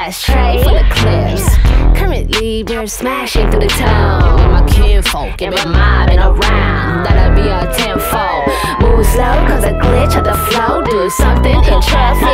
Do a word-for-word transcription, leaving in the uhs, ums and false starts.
ashtray full of clips. Currently, we're smashing through the town with my kinfolk and we're mobbing around. That'll be a tenfold. Move slow, cause a glitch of the flow. Do something interesting.